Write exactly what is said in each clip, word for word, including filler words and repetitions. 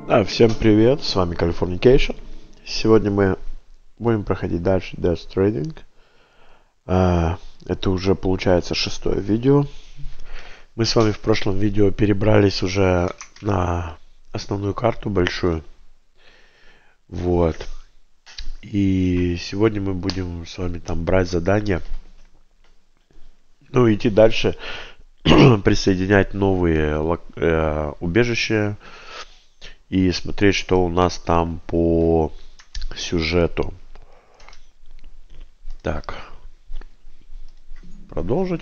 Да, всем привет, с вами Californication. Сегодня мы будем проходить дальше Death Trading. А, Это уже получается шестое видео. Мы с вами в прошлом видео перебрались уже на основную карту большую. Вот. И сегодня мы будем с вами там брать задания. Ну, идти дальше, присоединять новые э, убежища и смотреть, что у нас там по сюжету. Так, продолжить.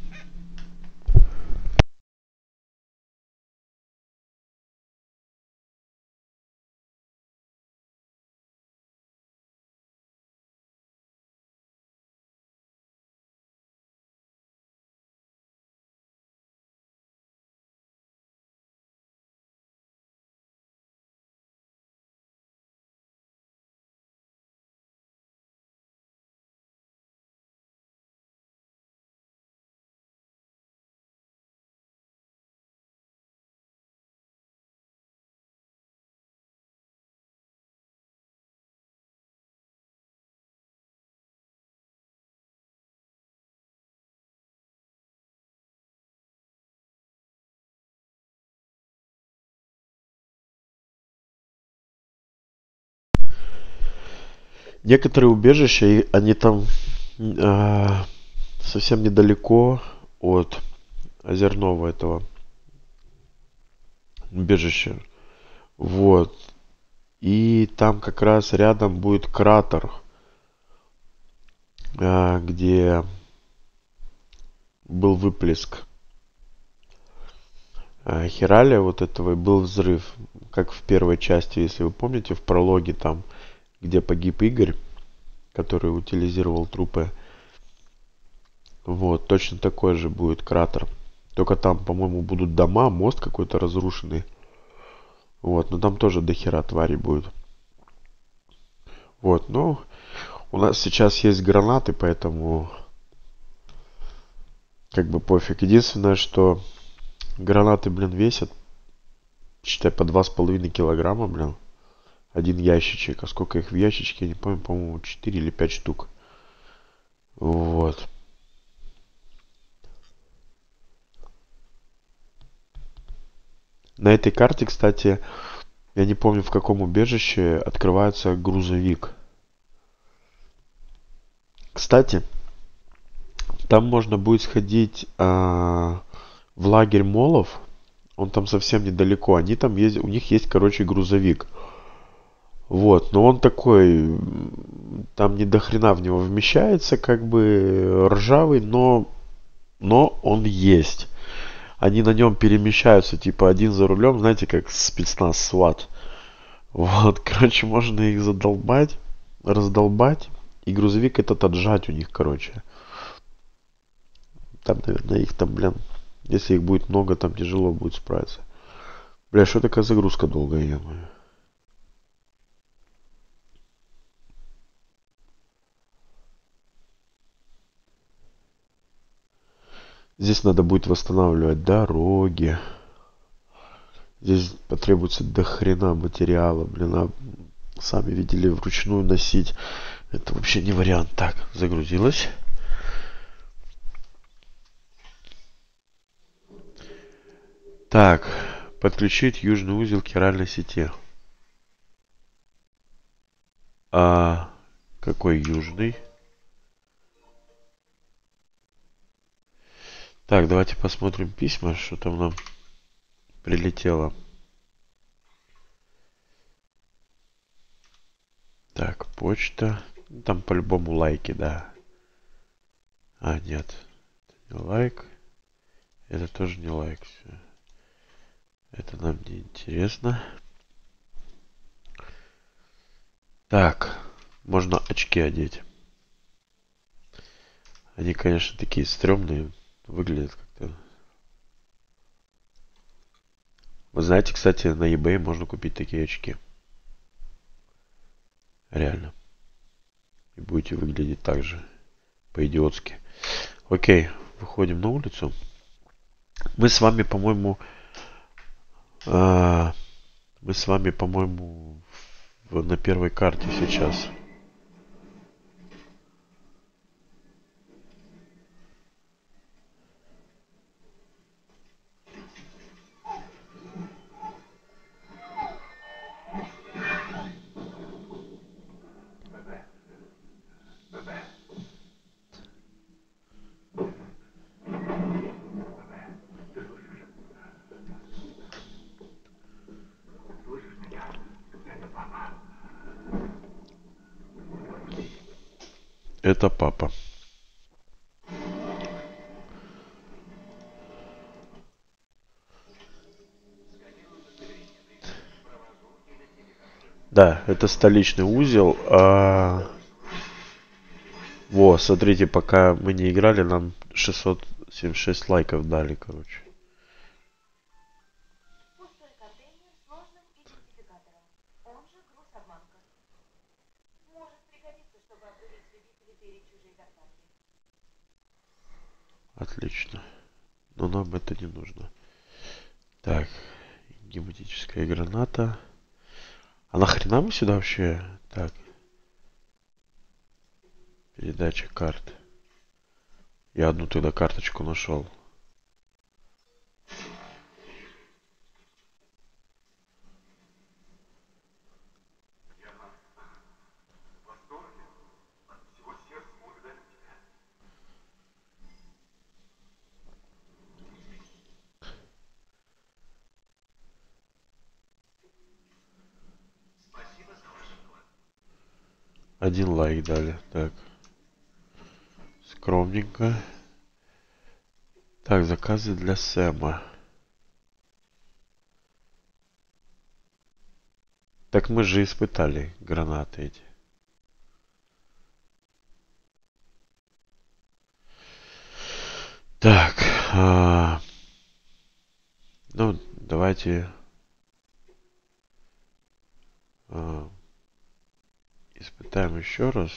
Некоторые убежища, они там э, совсем недалеко от озерного этого убежища. Вот. И там как раз рядом будет кратер, э, где был выплеск э, Хиралия вот этого и был взрыв. Как в первой части, если вы помните, в прологе там, где погиб Игорь, который утилизировал трупы. Вот, точно такой же будет кратер. Только там, по-моему, будут дома, мост какой-то разрушенный. Вот, но там тоже дохера твари будет. Вот, ну, у нас сейчас есть гранаты, поэтому как бы пофиг. Единственное, что гранаты, блин, весят, считай, по два с половиной килограмма, блин. Один ящичек. А сколько их в ящичке, я не помню, по-моему, четыре или пять штук. Вот. На этой карте, кстати, я не помню, в каком убежище открывается грузовик. Кстати, там можно будет сходить а, в лагерь молов. Он там совсем недалеко. Они там есть, у них есть, короче, грузовик. Вот, но он такой, там не до хрена в него вмещается, как бы ржавый, но, но он есть. Они на нем перемещаются, типа один за рулем, знаете, как спецназ сват. Вот, короче, можно их задолбать, раздолбать, и грузовик этот отжать у них, короче. Там, наверное, их там, блин, если их будет много, там тяжело будет справиться. Бля, что такая загрузка долгая, я думаю. Здесь надо будет восстанавливать дороги. Здесь потребуется до хрена материала, блин, а сами видели, вручную носить. Это вообще не вариант. Так, загрузилось. Так, подключить южный узел к хиральной сети. А какой южный? Так, давайте посмотрим письма, что там нам прилетело. Так, почта. Там по-любому лайки, да. А, нет. Это не лайк. Это тоже не лайк. Все. Это нам не интересно. Так, можно очки одеть. Они, конечно, такие стрёмные. Выглядят как-то. Вы знаете, кстати, на eBay можно купить такие очки. Реально. И будете выглядеть так же. По-идиотски. Окей, выходим на улицу. Мы с вами, по-моему, Мы с вами, по-моему, на первой карте сейчас. Это папа. Да, это столичный узел. А... Во, смотрите, пока мы не играли, нам шестьсот семьдесят шесть лайков дали, короче. Отлично. Но нам это не нужно. Так, гематическая граната. А нахрена мы сюда вообще? Так. Передача карт. Я одну тогда карточку нашел. Один лайк дали. Так. Скромненько. Так, заказы для Сэма. Так мы же испытали гранаты эти. Так. А... Ну, давайте... А... Испытаем еще раз.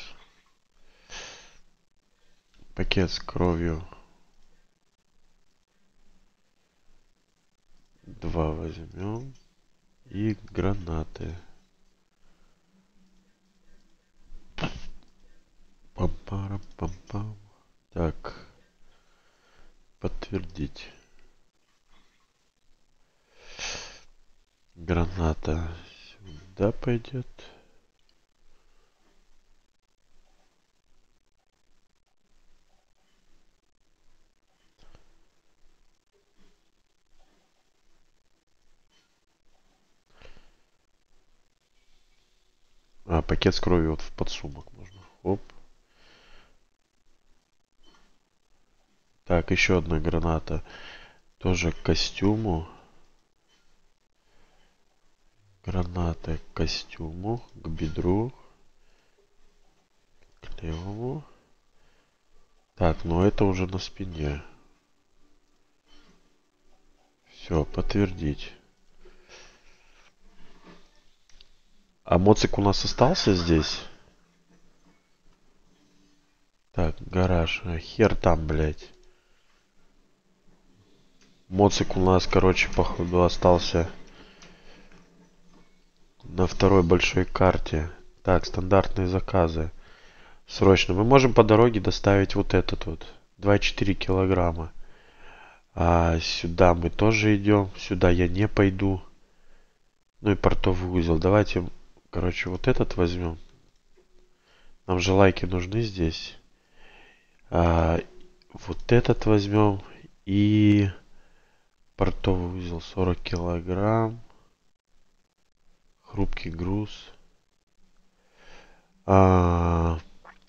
Пакет с кровью. Два возьмем. И гранаты. Пам-парам-пам-пам. Так. Подтвердить. Граната сюда пойдет. А, пакет с кровью вот в подсумок можно. Оп. Так, еще одна граната. Тоже к костюму. Граната к костюму. К бедру. К левому. Так, ну это уже на спине. Все, подтвердить. А моцик у нас остался здесь? Так, гараж. А, хер там, блядь. Моцик у нас, короче, походу остался на второй большой карте. Так, стандартные заказы. Срочно. Мы можем по дороге доставить вот этот вот. два и четыре килограмма. А сюда мы тоже идем. Сюда я не пойду. Ну и портовый узел. Давайте, короче, вот этот возьмем. Нам же лайки нужны здесь. А, вот этот возьмем. И портовый узел сорок килограмм. Хрупкий груз. А,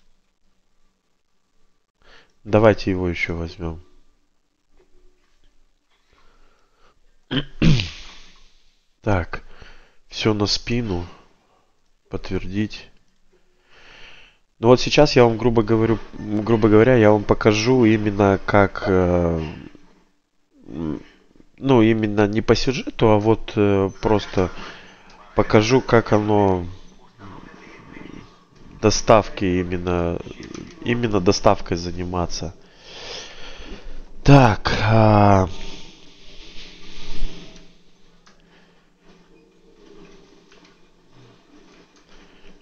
давайте его еще возьмем. Так. Все на спину. Подтвердить. Ну вот сейчас я вам, грубо говорю, грубо говоря, я вам покажу именно как, э, ну именно не по сюжету, а вот э, просто покажу, как оно доставки именно, именно доставкой заниматься. Так. А...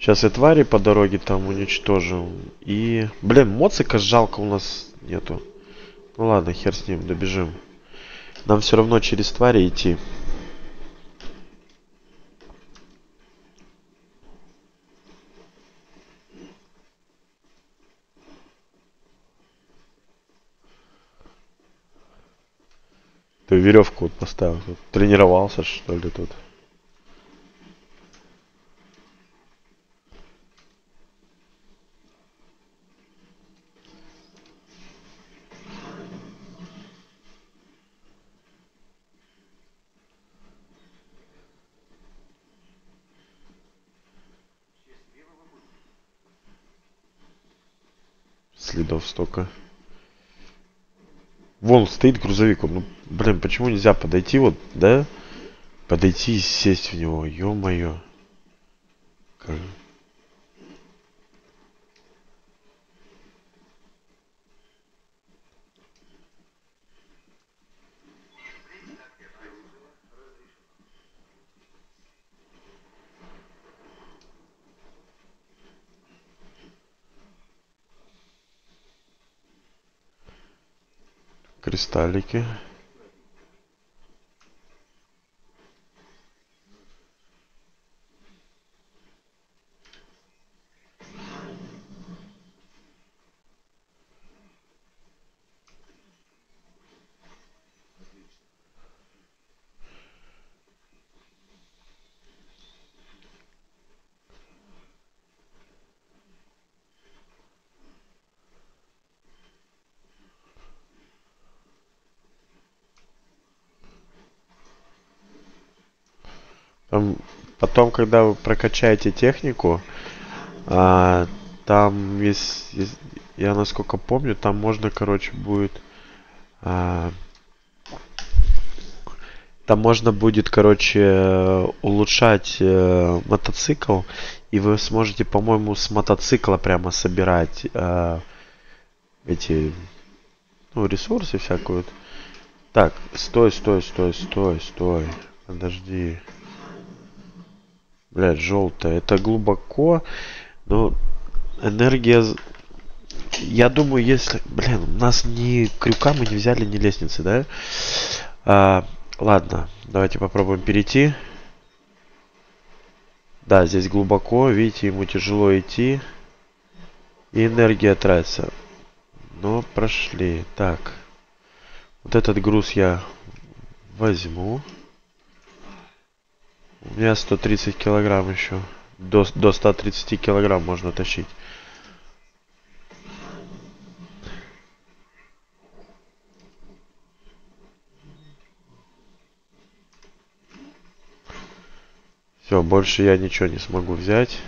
Сейчас и твари по дороге там уничтожим. И... Блин, моцика жалко у нас нету. Ну ладно, хер с ним, добежим. Нам все равно через твари идти. Ты веревку вот поставил. Тут тренировался, что ли, тут? Следов столько. Вон стоит грузовик. Ну, блин, почему нельзя подойти вот, да? Подойти и сесть в него. Ё-моё. Как... Кристаллики. Там, потом, когда вы прокачаете технику, а, там есть, есть, я насколько помню, там можно, короче, будет, а, там можно будет, короче, улучшать э, мотоцикл, и вы сможете, по-моему, с мотоцикла прямо собирать э, эти, ну, ресурсы всякую. Так, стой, стой, стой, стой, стой, подожди. Блядь, желтая. Это глубоко. Но энергия... Я думаю, если... Блин, у нас ни крюка мы не взяли, ни лестницы, да? А, ладно, давайте попробуем перейти. Да, здесь глубоко. Видите, ему тяжело идти. И энергия тратится. Но прошли. Так. Вот этот груз я возьму. У меня сто тридцать килограмм еще. До, до ста тридцати килограмм можно тащить. Все, больше я ничего не смогу взять.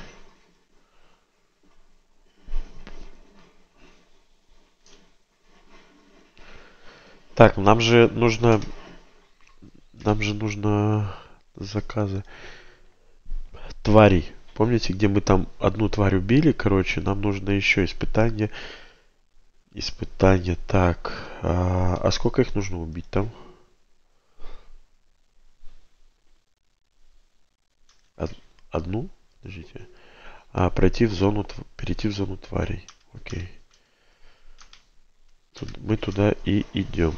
Так, нам же нужно... Нам же нужно заказы. Тварей. Помните, где мы там одну тварь убили? Короче, нам нужно еще испытание. Испытание. Так. А, а сколько их нужно убить там? Одну? Подождите. А, пройти в зону... Перейти в зону тварей. Окей. Тут, мы туда и идем.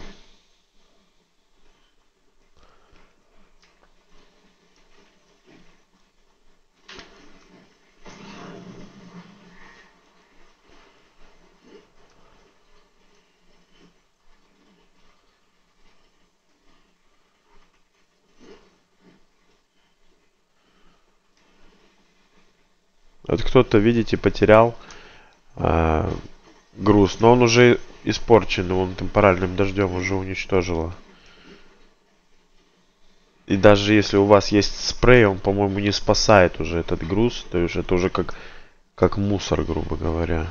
Вот кто-то, видите, потерял а, груз. Но он уже испорчен. Он темпоральным дождем уже уничтожило. И даже если у вас есть спрей, он, по-моему, не спасает уже этот груз. То есть это уже как, как мусор, грубо говоря.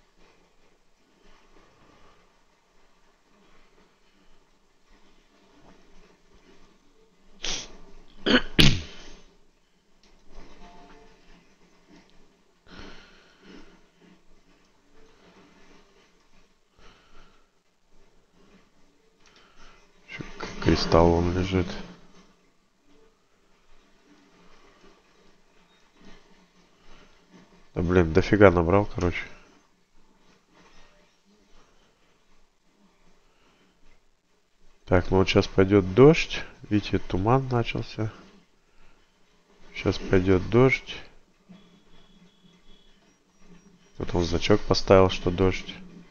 Кристалл он лежит. блин, дофига набрал, короче. Так, ну вот сейчас пойдет дождь. Видите, туман начался. Сейчас пойдет дождь. Вот он значок поставил, что дождь.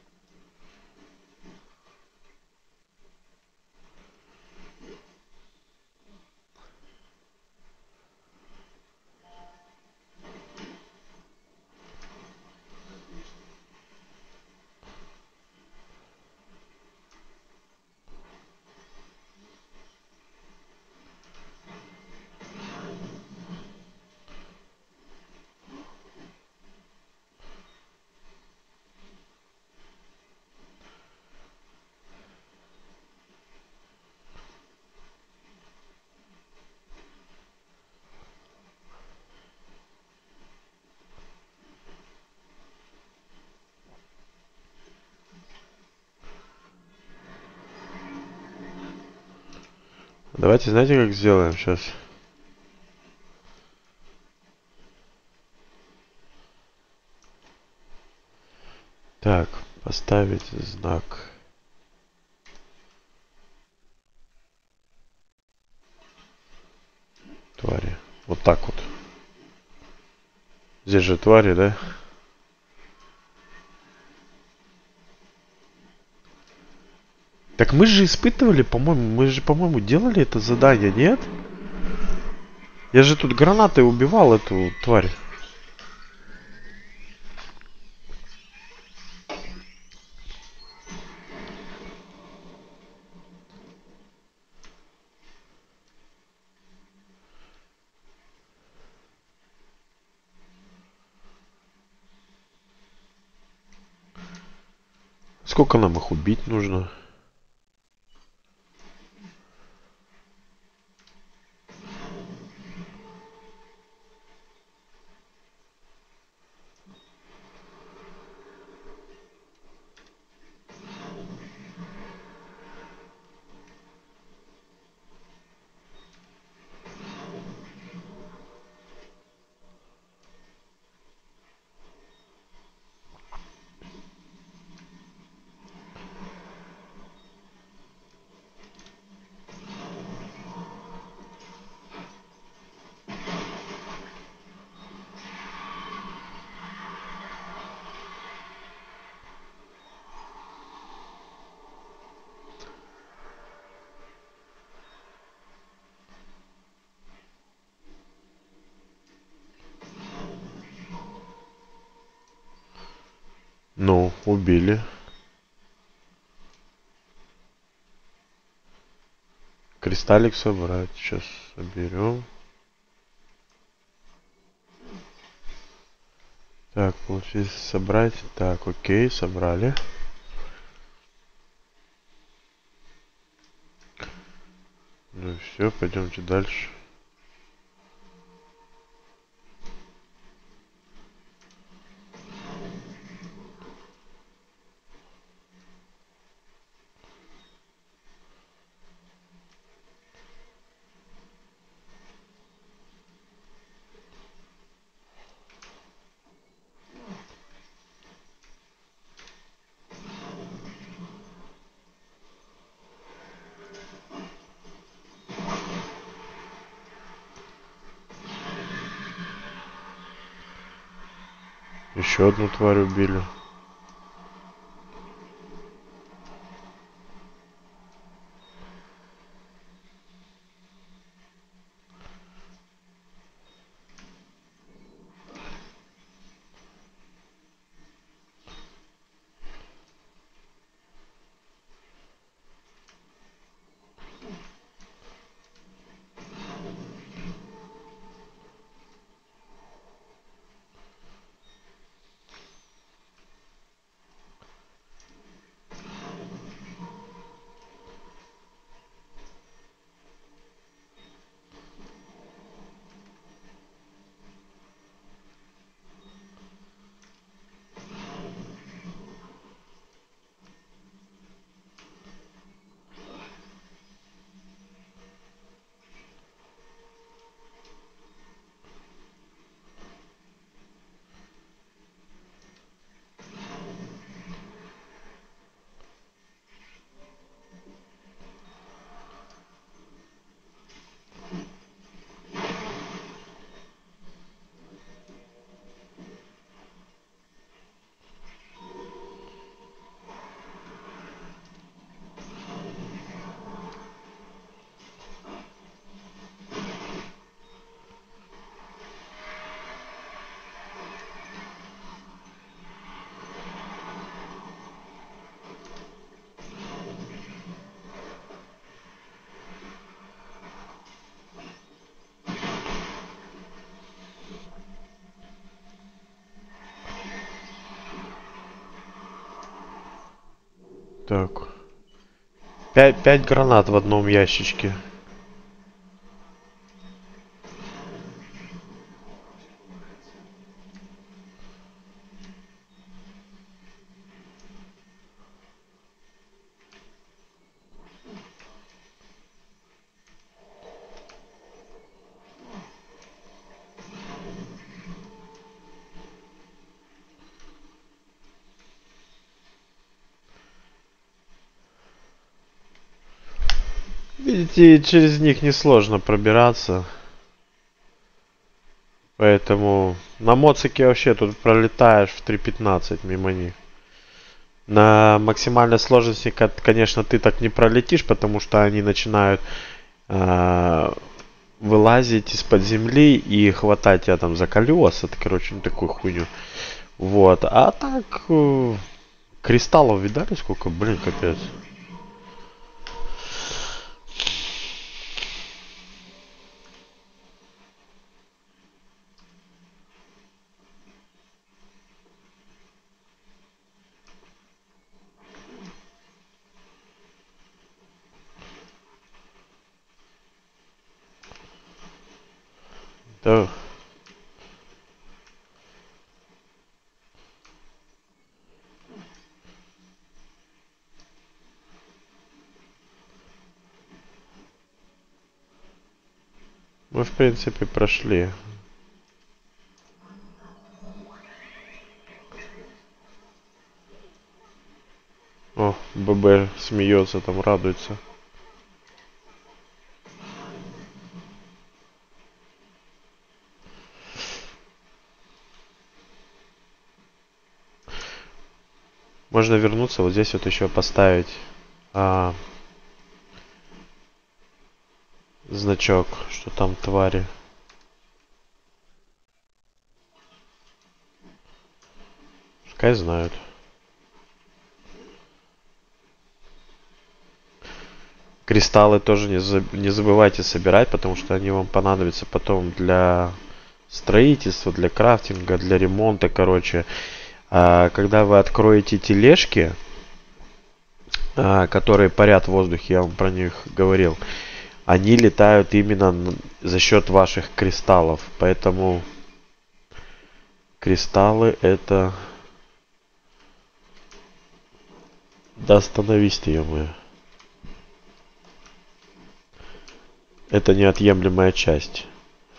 Давайте, знаете, как сделаем сейчас? Так, поставить знак. Твари. Вот так вот. Здесь же твари, да? Так мы же испытывали, по-моему, мы же, по-моему, делали это задание, нет? Я же тут гранатой убивал эту тварь. Сколько нам их убить нужно? Ну, убили. Кристаллик собрать. Сейчас соберем. Так, получилось собрать. Так, окей, собрали. Ну и все, пойдемте дальше. Еще одну тварь убили. Так. Пять, пять гранат в одном ящичке. Видите, через них несложно пробираться. Поэтому на моцике вообще тут пролетаешь в три пятнадцать мимо них. На максимальной сложности, конечно, ты так не пролетишь, потому что они начинают э, вылазить из-под земли и хватать тебя там за колеса, короче, ну такую хуйню. Вот. А так, э, кристаллов видали сколько? Блин, капец. Да. Мы, в принципе, прошли. О, ББ смеется, там радуется. Можно вернуться, вот здесь вот еще поставить а, значок, что там твари. Пускай знают. Кристаллы тоже не, за, не забывайте собирать, потому что они вам понадобятся потом для строительства, для крафтинга, для ремонта, короче. А, когда вы откроете тележки, а, которые парят в воздухе, я вам про них говорил, они летают именно за счет ваших кристаллов. Поэтому кристаллы это... Да остановись ты, ё-моё. Это неотъемлемая часть.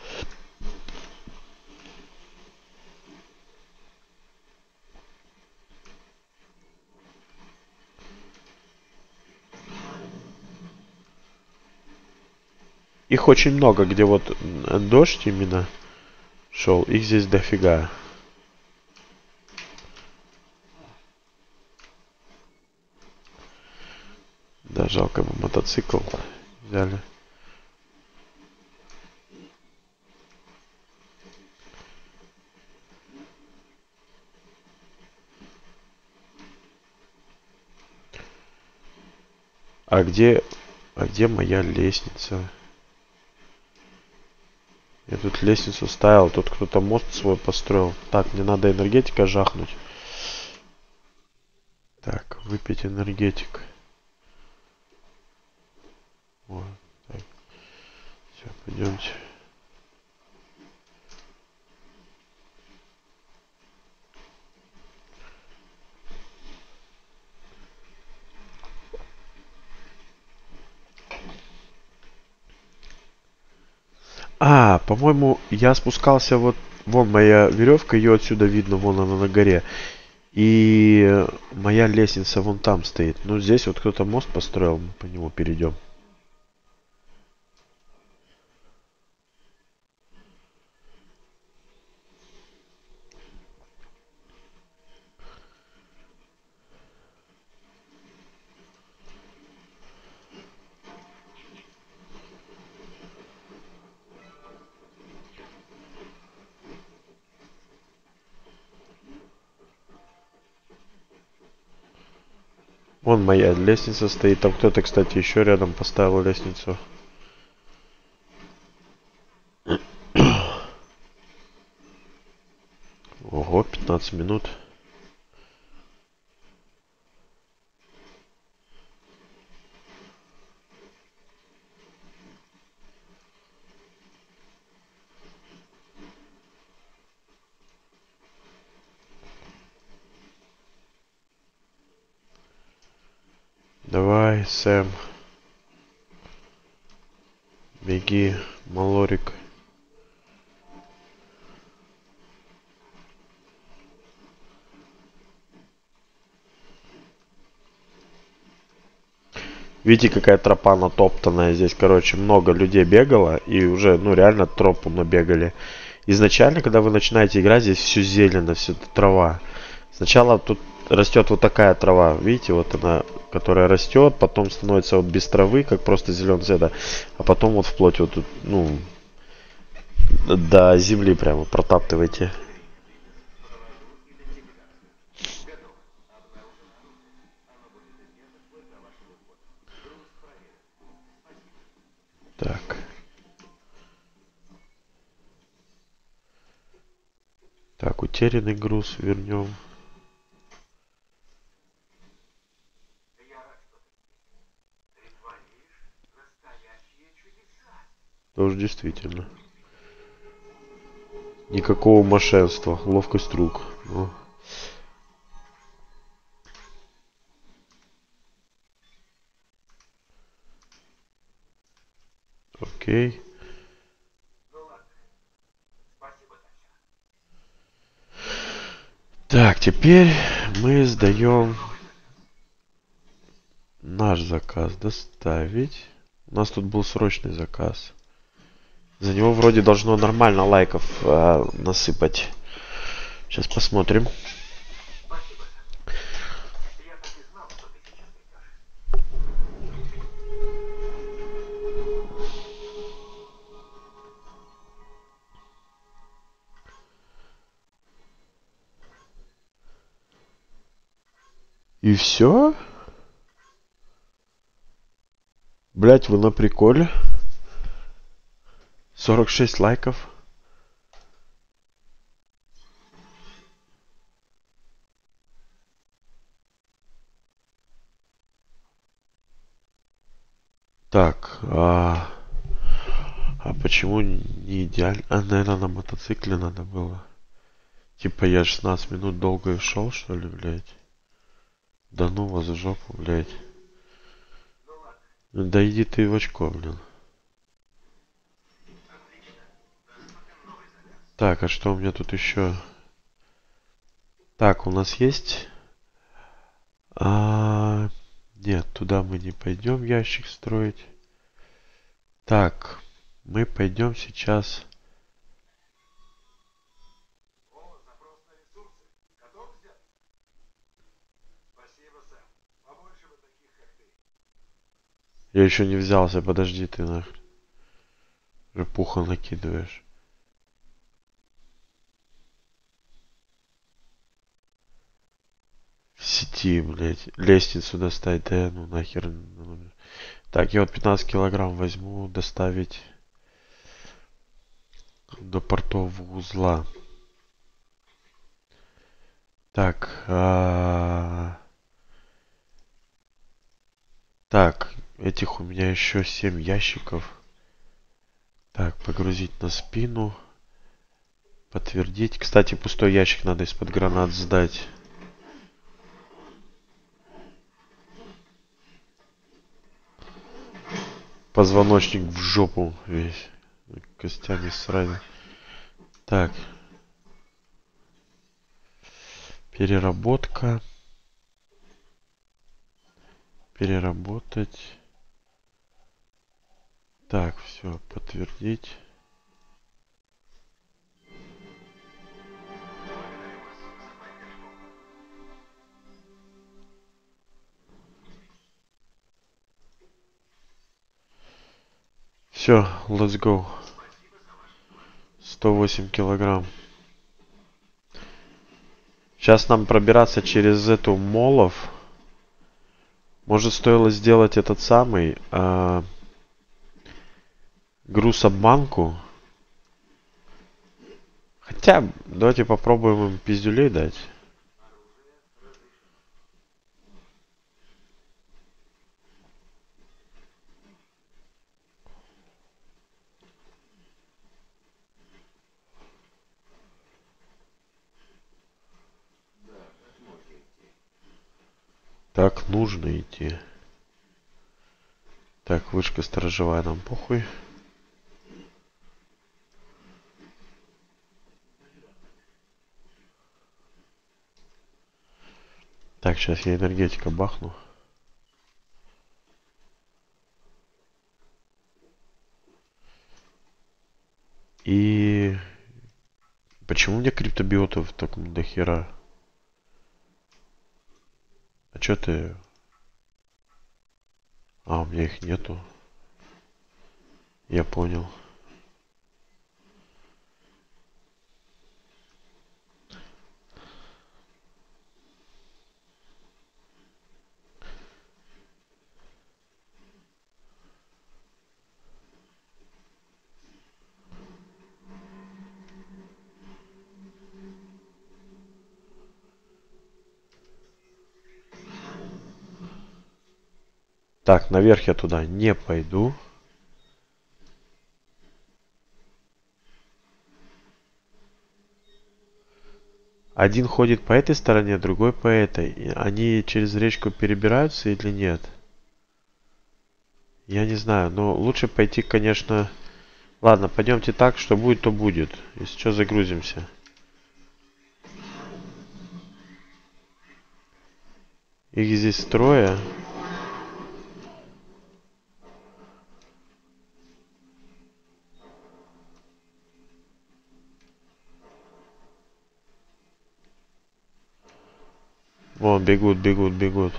Их очень много, где вот дождь именно шел. Их здесь дофига. Да, жалко бы мотоцикл взяли. А где... А где моя лестница? Я тут лестницу ставил, тут кто-то мост свой построил. Так, мне надо энергетика жахнуть. Так, выпить энергетик. Вот, так. Все, пойдемте. А, по-моему, я спускался вот... Вон моя веревка, ее отсюда видно, вон она на горе. И моя лестница вон там стоит. Ну, здесь вот кто-то мост построил, мы по нему перейдем. Вон моя лестница стоит. Там кто-то, кстати, еще рядом поставил лестницу. Ого, пятнадцать минут. Давай, Сэм. Беги, Малорик. Видите, какая тропа натоптанная здесь. Короче, много людей бегало. И уже, ну, реально тропу набегали. Изначально, когда вы начинаете играть, здесь все зелено, все трава. Сначала тут растет вот такая трава. Видите, вот она, которая растет. Потом становится вот без травы, как просто зеленый цвета. А потом вот вплоть вот тут, ну, до земли прямо протаптываете. Так. Так, утерянный груз вернем. Тоже действительно. Никакого мошенства. Ловкость рук. Ну. Окей. Так, теперь мы сдаем наш заказ. Доставить. У нас тут был срочный заказ. За него вроде должно нормально лайков э, насыпать. Сейчас посмотрим. И все? Блять, вы на приколе? сорок шесть лайков. Так, а, а почему не идеально? А, наверное, на мотоцикле надо было. Типа я шестнадцать минут долго шел, что ли, блядь? Да ну вас в жопу, блядь. Да иди ты в очко, блин. Так, а что у меня тут еще? Так, у нас есть... А, нет, туда мы не пойдем ящик строить. Так, мы пойдем сейчас... Я еще не взялся, подожди ты нахрен. Уже пуха накидываешь. В сети, блядь. Лестницу достать, да, ну нахер. Так, я вот пятнадцать килограмм возьму, доставить до портового узла. Так, а... так, этих у меня еще семь ящиков. Так, погрузить на спину. Подтвердить. Кстати, пустой ящик надо из-под гранат сдать. Позвоночник в жопу весь. Костями сразу. Так. Переработка. Переработать. Так, все, подтвердить. Все, let's go. сто восемь килограмм. Сейчас нам пробираться через эту молов. Может, стоило сделать этот самый а, груз-обманку. Хотя, давайте попробуем им пиздюлей дать. Так нужно идти. Так, вышка сторожевая, нам похуй. Так, сейчас я энергетика бахну. И... Почему у меня криптобиотов так до хера? А чё ты... А, у меня их нету. Я понял. Так, наверх я туда не пойду. Один ходит по этой стороне, другой по этой. И они через речку перебираются или нет? Я не знаю, но лучше пойти, конечно... Ладно, пойдемте так, что будет, то будет. Если что, загрузимся. Их здесь трое. Вон, бегут, бегут, бегут.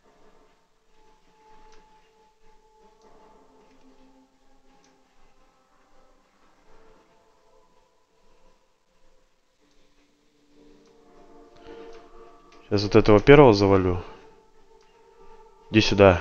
Сейчас вот этого первого завалю. Иди сюда.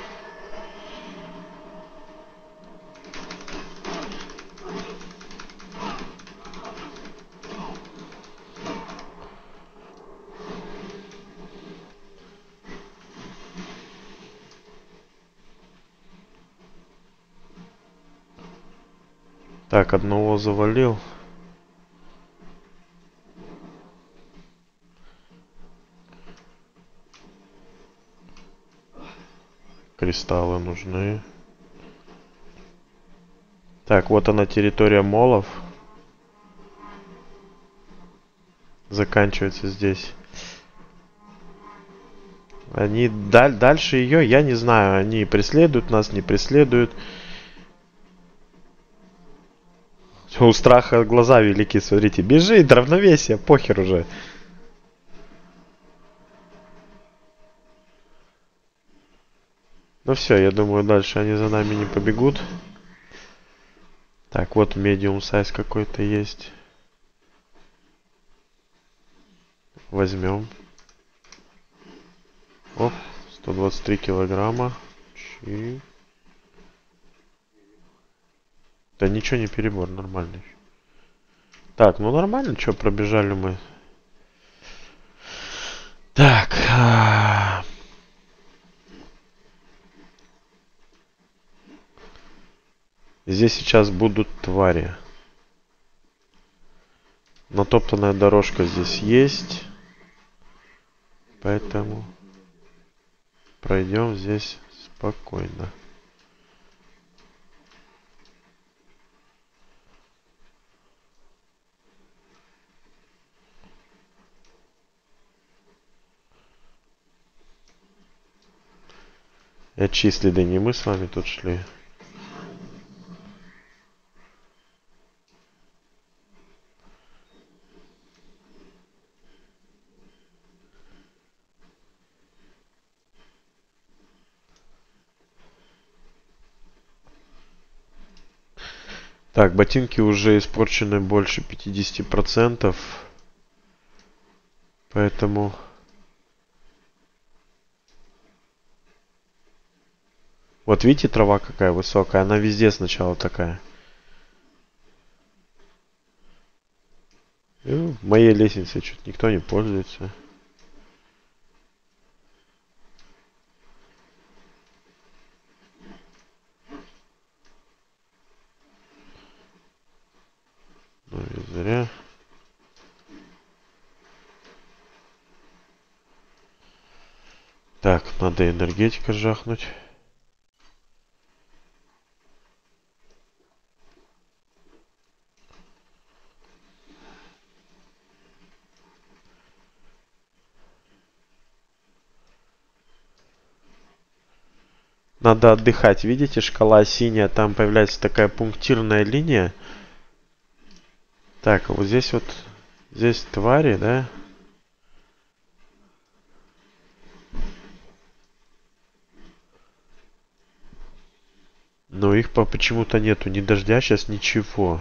Так, одного завалил. Кристаллы нужны. Так, вот она территория молов. Заканчивается здесь. Они даль дальше ее, я не знаю, они преследуют нас, не преследуют. У страха глаза велики, смотрите. Бежит, равновесие, похер уже. Ну все, я думаю, дальше они за нами не побегут. Так, вот медиум сайз какой-то есть. Возьмем. Оп, сто двадцать три килограмма. Чи. Да ничего не перебор, нормально. Так, ну нормально, что, пробежали мы. Так. Здесь сейчас будут твари. Натоптанная дорожка здесь есть. Поэтому пройдем здесь спокойно. Это чьи следы? Не мы с вами тут шли. Так, ботинки уже испорчены больше пятидесяти процентов. Поэтому... Вот видите, трава какая высокая? Она везде сначала такая. И моей лестницей что-то никто не пользуется. Ну и зря. Так, надо энергетика жахнуть. надо отдыхать. Видите, шкала синяя, там появляется такая пунктирная линия. Так, вот здесь вот, здесь твари, да? Но их почему-то нету, ни дождя сейчас, ничего.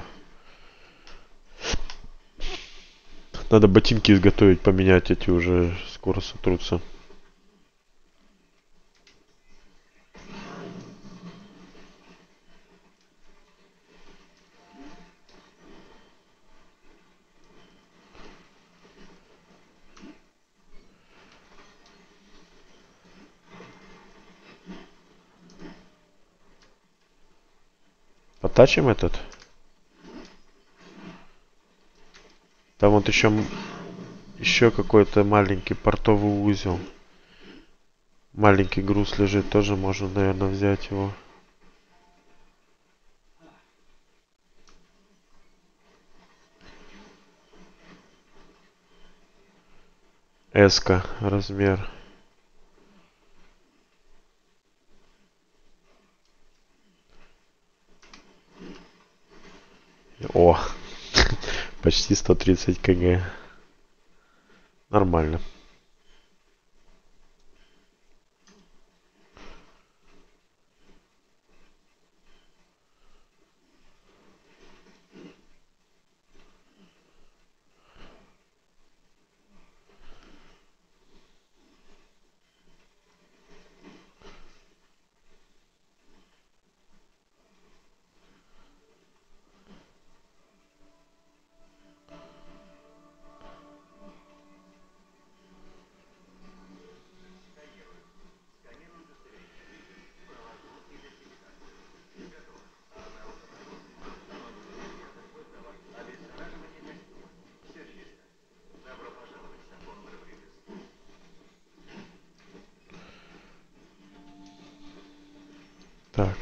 Надо ботинки изготовить, поменять, эти уже скоро сотрутся. Потачим этот? Там вот еще, еще какой-то маленький портовый узел. Маленький груз лежит, тоже можно, наверное, взять его. Эска размер. О, почти сто тридцать кг. Нормально. Так.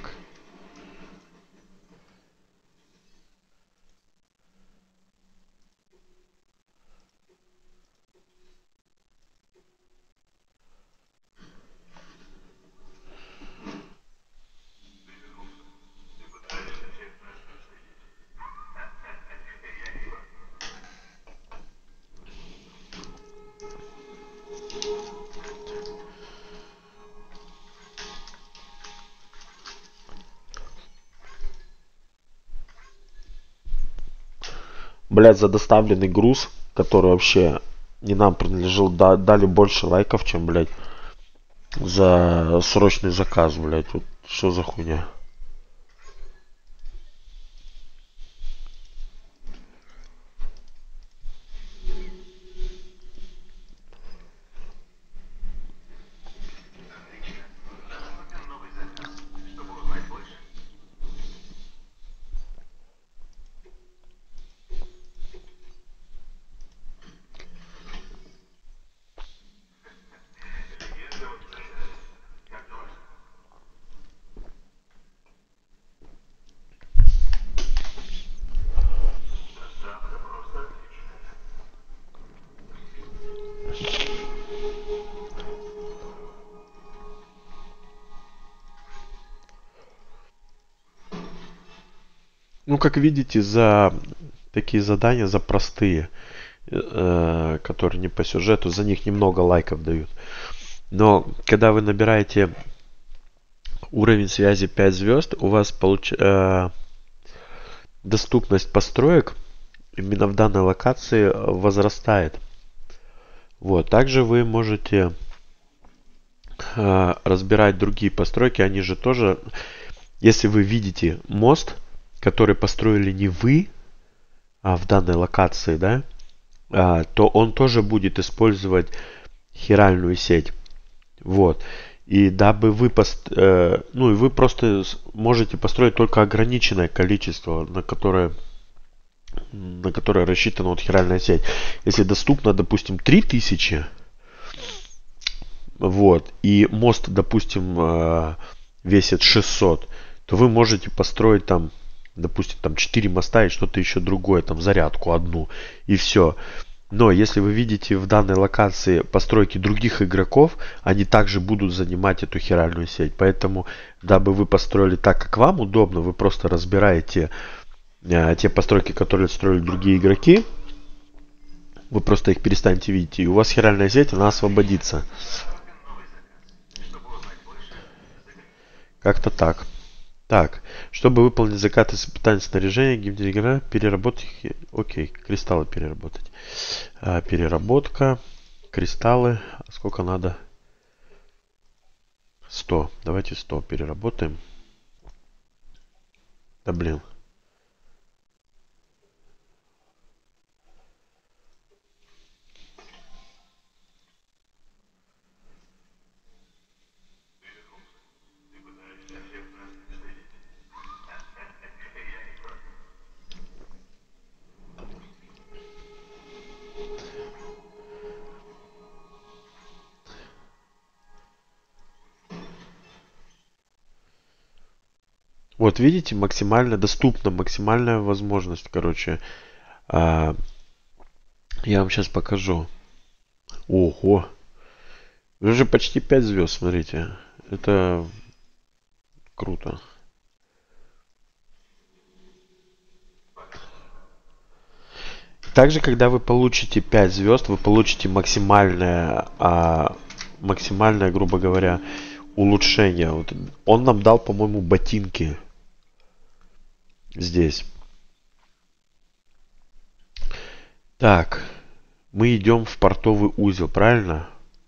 Блять, за доставленный груз, который вообще не нам принадлежал, да, дали больше лайков, чем, блять, за срочный заказ, блять. Вот что за хуйня? Ну, как видите, за такие задания, за простые, э, которые не по сюжету, за них немного лайков дают. Но когда вы набираете уровень связи пять звезд, у вас получ... э, доступность построек именно в данной локации возрастает. Вот. Также вы можете э, разбирать другие постройки. Они же тоже, если вы видите мост, который построили не вы, а в данной локации, да, а, то он тоже будет использовать хиральную сеть. Вот. И дабы вы, пост... э, ну и вы просто можете построить только ограниченное количество, на которое, на которое рассчитана вот хиральная сеть. Если доступно, допустим, три тысячи, вот, и мост, допустим, э, весит шестьсот, то вы можете построить там, допустим, там четыре моста и что-то еще другое, там зарядку одну, и все. Но если вы видите в данной локации постройки других игроков, они также будут занимать эту хиральную сеть. Поэтому, дабы вы построили так, как вам удобно, вы просто разбираете э, те постройки, которые строили другие игроки. Вы просто их перестанете видеть. И у вас хиральная сеть, она освободится. Как-то так. Так, чтобы выполнить закат испытания снаряжения, гибдигра, переработать их. Окей, кристаллы переработать. А, переработка, кристаллы. А сколько надо? сто. Давайте сто переработаем. Да блин. Вот видите, максимально доступна, максимальная возможность, короче. А, я вам сейчас покажу. Ого. Уже почти пять звезд, смотрите. Это круто. Также, когда вы получите пять звезд, вы получите максимальное, а, максимальное, грубо говоря, улучшение. Вот он нам дал, по-моему, ботинки здесь. Так, мы идем в портовый узел, правильно?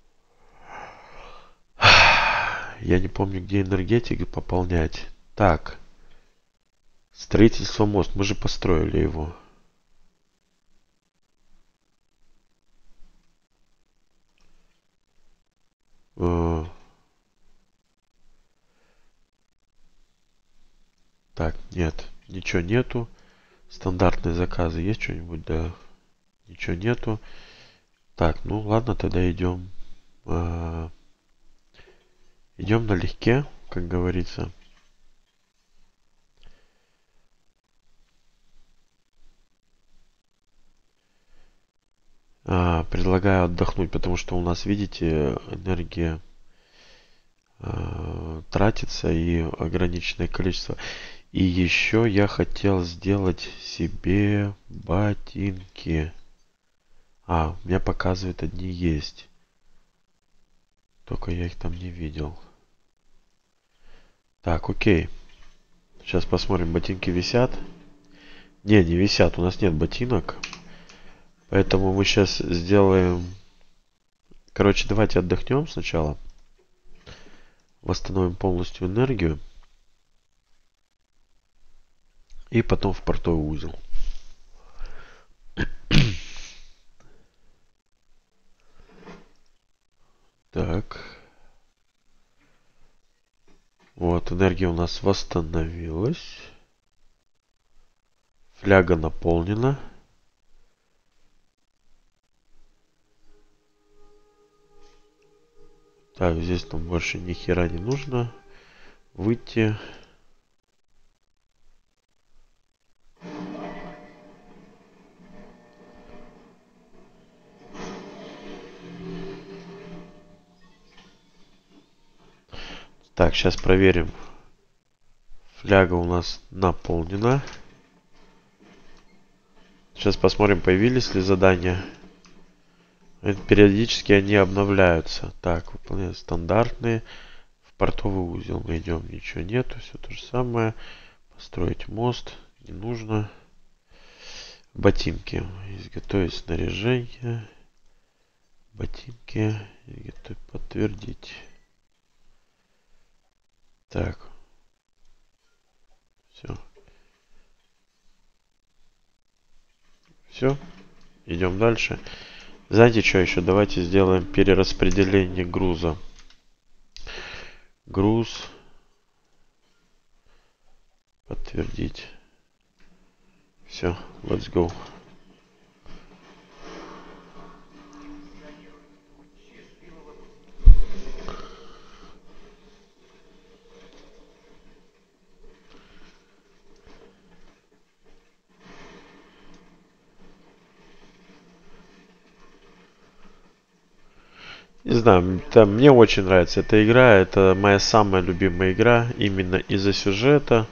Я не помню, где энергетик пополнять. Так, строительство мост. Мы же построили его. Э, Так, нет, ничего нету. Стандартные заказы есть что-нибудь? Да, ничего нету. Так, ну ладно, тогда идем. э, Идем налегке, как говорится. А, предлагаю отдохнуть, потому что у нас, видите, энергия а, тратится и ограниченное количество. И еще я хотел сделать себе ботинки. А, у меня показывает, одни есть. Только я их там не видел. Так, окей. Сейчас посмотрим, ботинки висят. Не, не висят, у нас нет ботинок. Поэтому мы сейчас сделаем... Короче, давайте отдохнем сначала. Восстановим полностью энергию. И потом в портовый узел. Так. Вот, энергия у нас восстановилась. Фляга наполнена. Так, здесь нам больше ни хера не нужно. Выйти. Так, сейчас проверим. Фляга у нас наполнена. Сейчас посмотрим, появились ли задания. Периодически они обновляются. Так, выполняем стандартные. В портовый узел мы идем. Ничего нету. Все то же самое. Построить мост. Не нужно. Ботинки. Изготовить снаряжение. Ботинки. Изготовить. Подтвердить. Так. Все. Все. Идем дальше. Знаете что еще? Давайте сделаем перераспределение груза. Груз. Подтвердить. Все. Let's go. Не знаю, там, мне очень нравится эта игра. Это моя самая любимая игра. Именно из-за сюжета,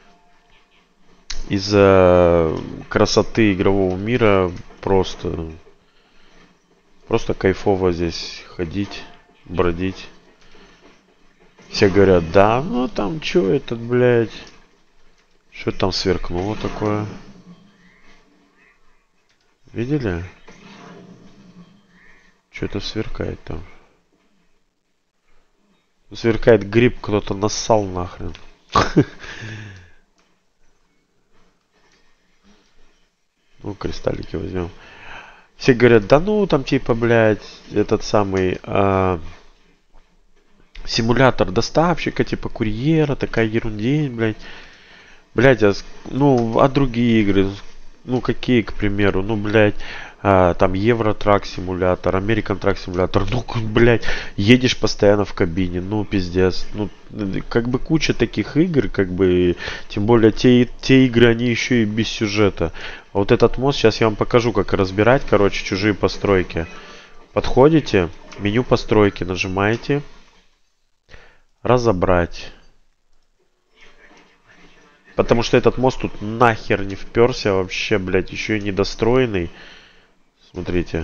из-за красоты игрового мира. Просто, просто кайфово здесь ходить, бродить. Все говорят, да, ну там что этот, блядь, что там сверкнуло такое? Видели? Что-то сверкает там. Сверкает гриб, кто-то нассал нахрен. Ну, кристаллики возьмем. Все говорят, да ну, там типа, блядь, этот самый а, симулятор доставщика, типа курьера, такая ерундень, блядь. Блядь, а, ну, а другие игры, ну, какие, к примеру, ну, блядь, а, там Евротрак симулятор, Американ Трак симулятор, ну, блядь, едешь постоянно в кабине, ну, пиздец, ну, как бы куча таких игр, как бы, тем более те, те игры, они еще и без сюжета. А вот этот мост, сейчас я вам покажу, как разбирать, короче, чужие постройки. Подходите, меню постройки нажимаете, разобрать. Потому что этот мост тут нахер не вперся вообще, блядь, еще и недостроенный. Смотрите.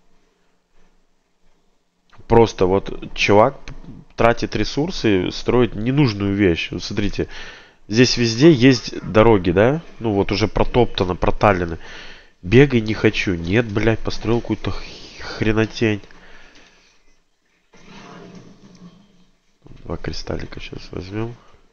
Просто вот чувак тратит ресурсы, строит ненужную вещь. Вот смотрите. Здесь везде есть дороги, да? Ну вот уже протоптано, проталены. Бегай не хочу. Нет, блядь, построил какую-то хренотень. Два кристаллика сейчас возьмем.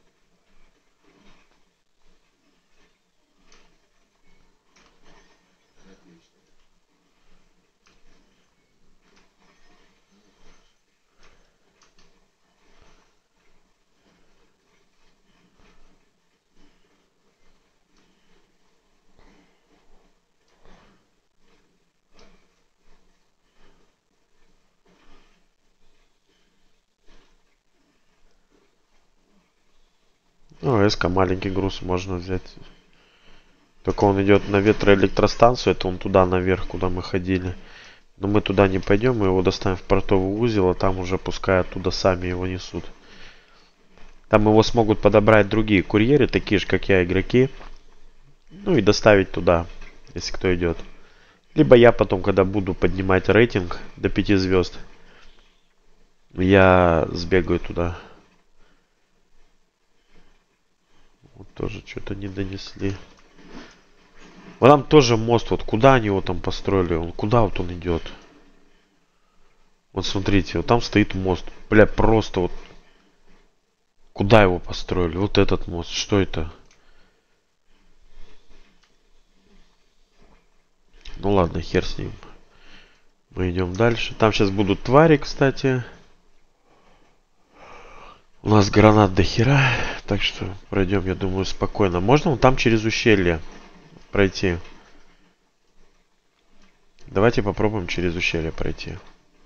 Ну, эска маленький груз можно взять. Только он идет на ветроэлектростанцию, это он туда наверх, куда мы ходили. Но мы туда не пойдем, мы его доставим в портовый узел, а там уже пускай оттуда сами его несут. Там его смогут подобрать другие курьеры, такие же, как я, игроки. Ну и доставить туда, если кто идет. Либо я потом, когда буду поднимать рейтинг до пяти звезд, я сбегаю туда. Вот тоже что-то не донесли. Вот там тоже мост, вот куда они его там построили, он, куда вот он идет? Вот смотрите, вот там стоит мост. Бля, просто вот. Куда его построили? Вот этот мост, что это? Ну ладно, хер с ним. Мы идем дальше. Там сейчас будут твари, кстати. У нас гранат до хера. Так что пройдем, я думаю, спокойно. Можно вон там через ущелье пройти? Давайте попробуем через ущелье пройти.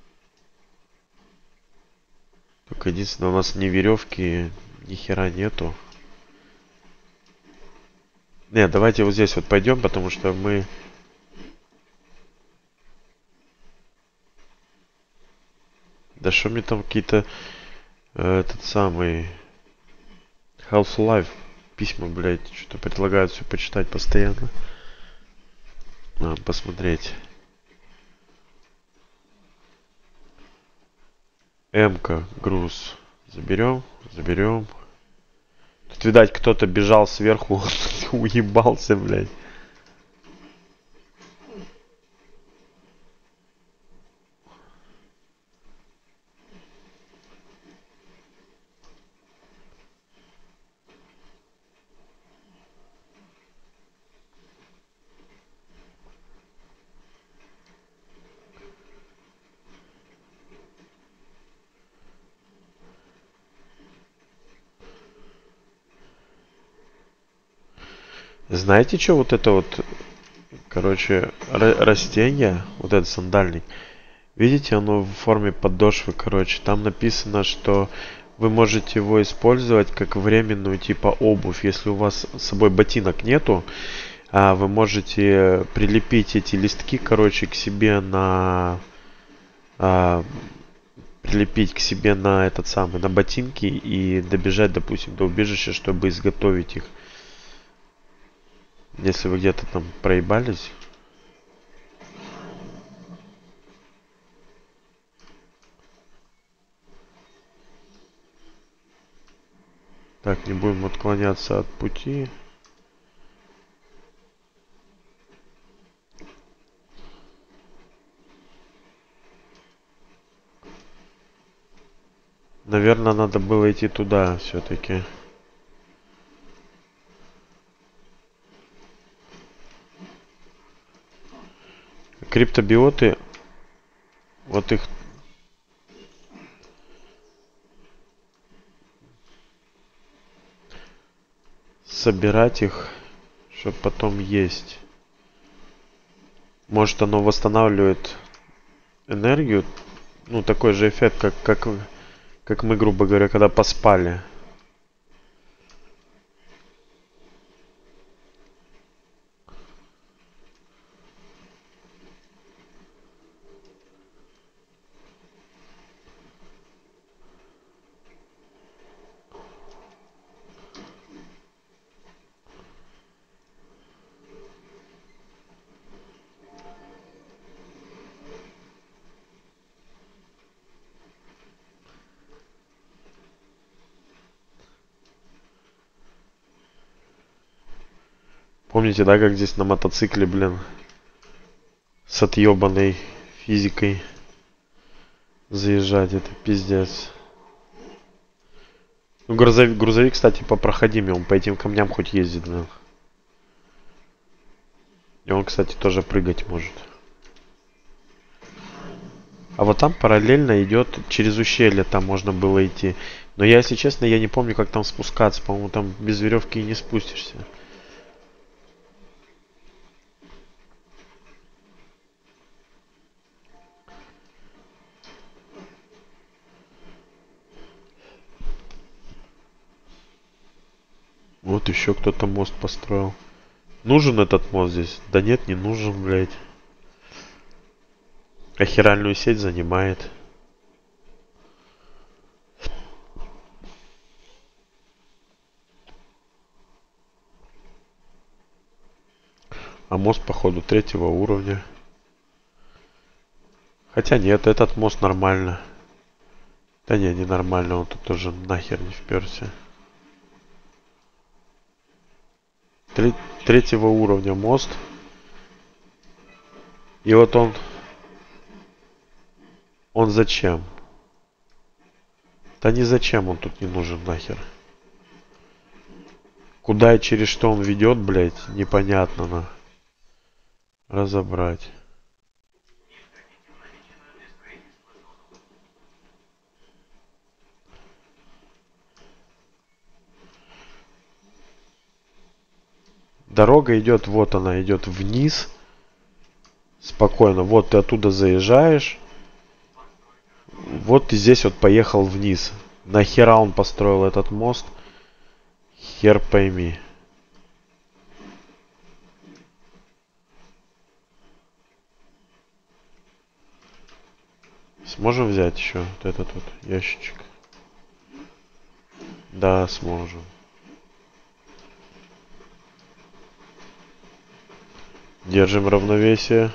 Только единственное, у нас ни веревки, ни хера нету. Нет, давайте вот здесь вот пойдем, потому что мы... Да что мне там какие-то... Э, этот самый... Half-Life письма, блядь, что-то предлагают все почитать постоянно. Надо посмотреть. М-ка, груз. Заберем, заберем. Тут, видать, кто-то бежал сверху, уебался, блядь. Знаете, что вот это вот, короче, растение, вот этот сандальник, видите, оно в форме подошвы, короче, там написано, что вы можете его использовать как временную типа обувь, если у вас с собой ботинок нету, а вы можете прилепить эти листки, короче, к себе на, а, прилепить к себе на этот самый, на ботинки и добежать, допустим, до убежища, чтобы изготовить их. Если вы где-то там проебались. Так, не будем отклоняться от пути. Наверное, надо было идти туда все-таки. Криптобиоты, вот их собирать их, чтобы потом есть. Может, оно восстанавливает энергию. Ну, такой же эффект, как, как, как мы, грубо говоря, когда поспали. Помните, да, как здесь на мотоцикле, блин, с отъебанной физикой заезжать, это пиздец. Ну, грузовик, грузовик, кстати, по проходиме, он по этим камням хоть ездит, блин. И он, кстати, тоже прыгать может. А вот там параллельно идет через ущелье, там можно было идти. Но я, если честно, я не помню, как там спускаться. По-моему, там без веревки и не спустишься. Вот еще кто-то мост построил. Нужен этот мост здесь? Да нет, не нужен, блядь. А хиральную сеть занимает. А мост, походу, третьего уровня. Хотя нет, этот мост нормально. Да не, не нормально, он тут тоже нахер не вперся. Три, третьего уровня мост. И вот он... Он зачем? Да не зачем он тут не нужен нахер. Куда и через что он ведет, блядь, непонятно, на. Разобрать. Дорога идет, вот она идет вниз. Спокойно. Вот ты оттуда заезжаешь. Вот ты здесь вот поехал вниз. Нахера он построил этот мост? Хер пойми. Сможем взять еще вот этот вот ящичек? Да, сможем. Держим равновесие.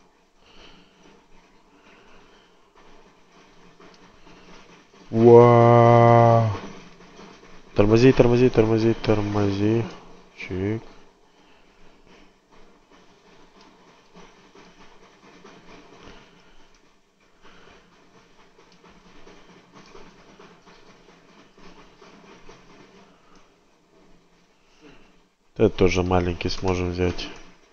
Вау. Тормози, тормози, тормози, тормози. Чик. Это тоже маленький сможем взять.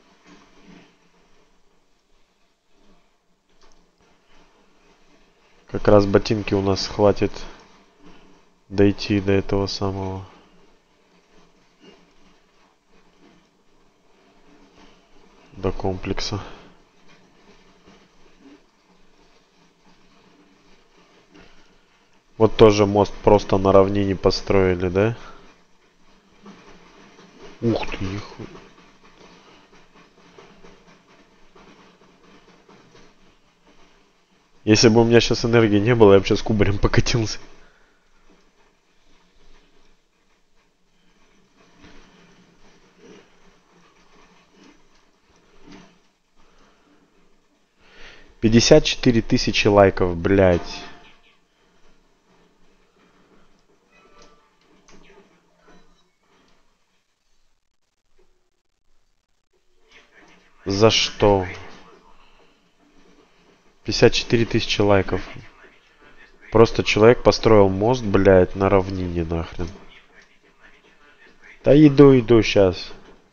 Как раз ботинки у нас хватит дойти до этого самого. До комплекса. Вот тоже мост просто на равнине построили, да? Ух ты, нихуя. Если бы у меня сейчас энергии не было, я бы сейчас кубарем покатился. пятьдесят четыре тысячи лайков, блядь. За что? пятьдесят четыре тысячи лайков. Просто человек построил мост, блядь, на равнине, нахрен. Да иду, иду, сейчас.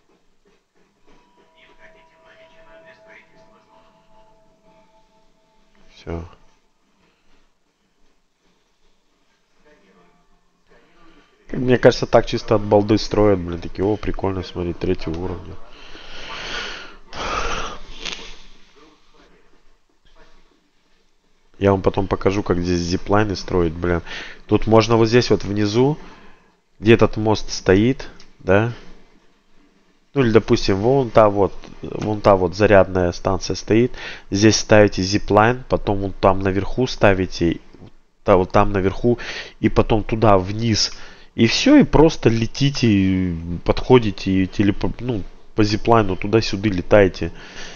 Все. Мне кажется, так чисто от балды строят, блин, такие, о, прикольно, смотри, третий уровень. Я вам потом покажу, как здесь зиплайны строить, блин. Тут можно вот здесь вот внизу, где этот мост стоит, да? Ну или, допустим, вон та вот, вон та вот зарядная станция стоит. Здесь ставите зиплайн, потом вон там наверху ставите, да, вот там наверху, и потом туда вниз. И все, и просто летите, подходите и телеп... ну, по зиплайну туда-сюда летаете.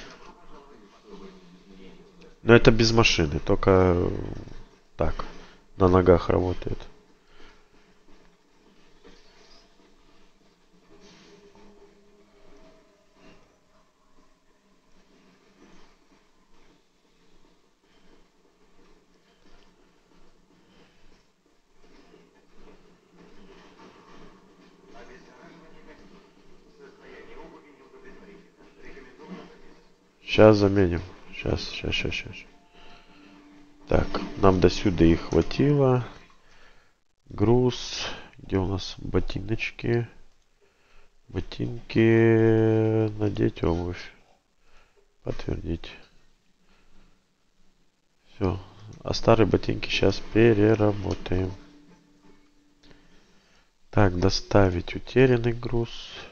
Но это без машины, только так, на ногах работает. Сейчас заменим. Сейчас, сейчас, сейчас, сейчас. Так, нам до сюда и хватило. Груз. Где у нас ботиночки? Ботинки. Надеть обувь. Подтвердить. Все. А старые ботинки сейчас переработаем. Так, доставить утерянный груз.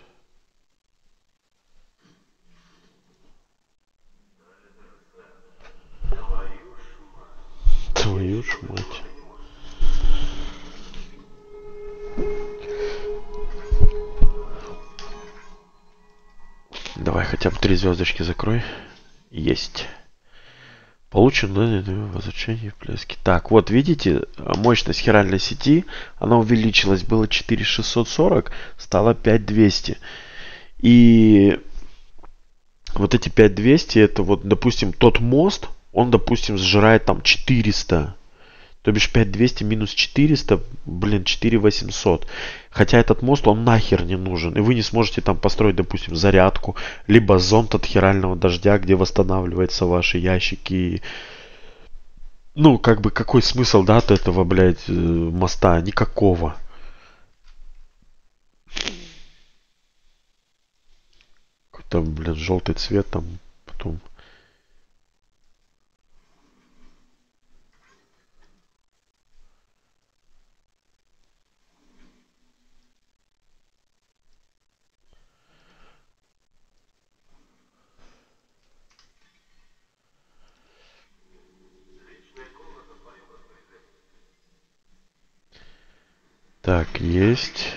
Твою ж мать. Давай хотя бы три звездочки закрой. Есть. Получен возвращение в пляске. Так, вот видите, мощность хиральной сети, она увеличилась. Было четыре тысячи шестьсот сорок, стало пять тысяч двести. И вот эти пять тысяч двести, это вот, допустим, тот мост, он, допустим, сжирает там четыреста. То бишь пять тысяч двести минус четыреста, блин, четыре тысячи восемьсот. Хотя этот мост, он нахер не нужен. И вы не сможете там построить, допустим, зарядку, либо зонт от хирального дождя, где восстанавливаются ваши ящики. Ну, как бы, какой смысл, да, от этого, блядь, моста? Никакого. Какой-то, блин, желтый цвет там потом... Так, есть.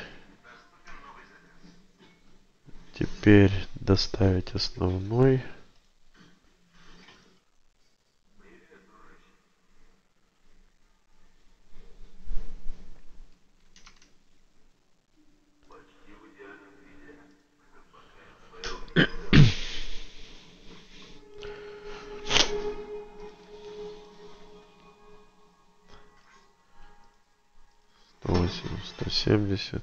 Теперь доставить основной. сто восемьдесят, сто семьдесят.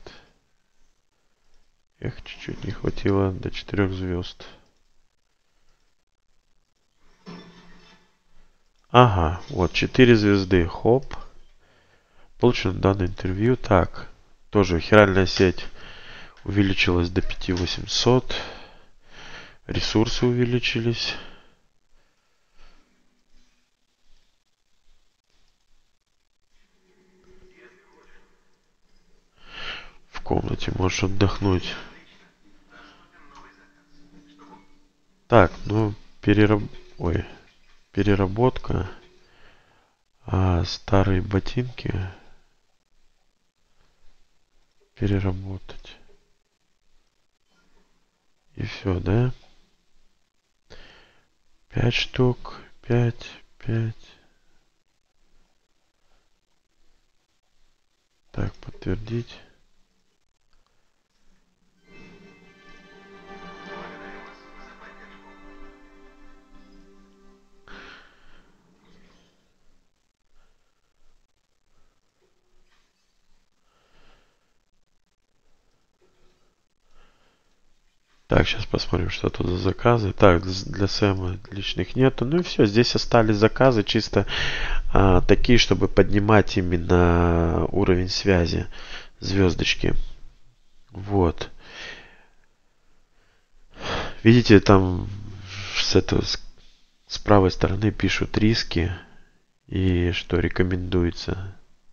Эх, чуть-чуть не хватило до четырех звезд. Ага, вот четыре звезды. Хоп. Получено данное интервью. Так, тоже хиральная сеть увеличилась до пять тысяч восьмисот. Ресурсы увеличились. В комнате можешь отдохнуть. Так, ну, перераб... Ой, переработка. А старые ботинки переработать. И все, да? Пять штук. Пять, пять. Так, подтвердить. Так, сейчас посмотрим, что тут за заказы. Так, для Сэма личных нету. Ну и все, здесь остались заказы чисто а, такие, чтобы поднимать именно уровень связи звездочки. Вот. Видите, там с, этого, с, с правой стороны пишут риски и что рекомендуется.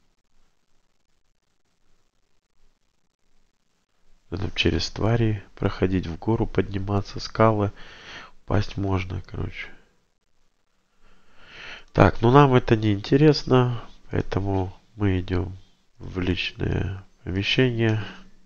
Там через твари проходить, в гору подниматься, скалы. Упасть можно, короче. Так, ну нам это не интересно, поэтому мы идем в личное помещение.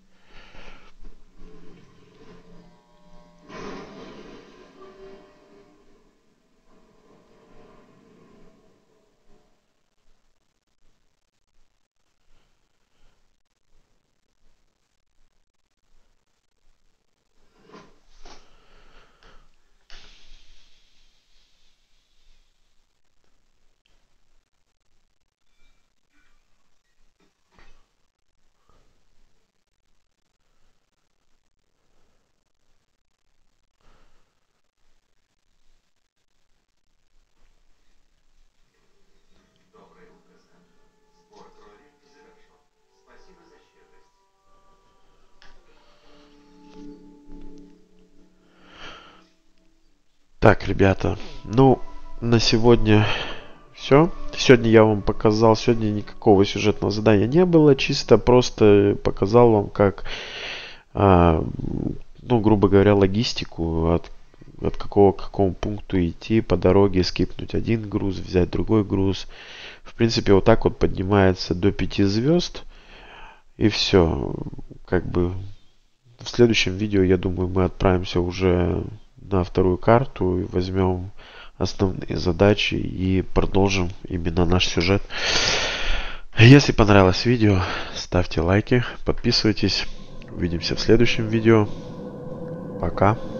Так, ребята, ну, на сегодня все. Сегодня я вам показал, сегодня никакого сюжетного задания не было, чисто просто показал вам, как, а, ну, грубо говоря, логистику, от, от какого к какому пункту идти по дороге, скипнуть один груз, взять другой груз. В принципе, вот так вот поднимается до пяти звезд, и все. Как бы в следующем видео, я думаю, мы отправимся уже на вторую карту и возьмем основные задачи и продолжим именно наш сюжет. Если понравилось видео, ставьте лайки, подписывайтесь. Увидимся в следующем видео. Пока.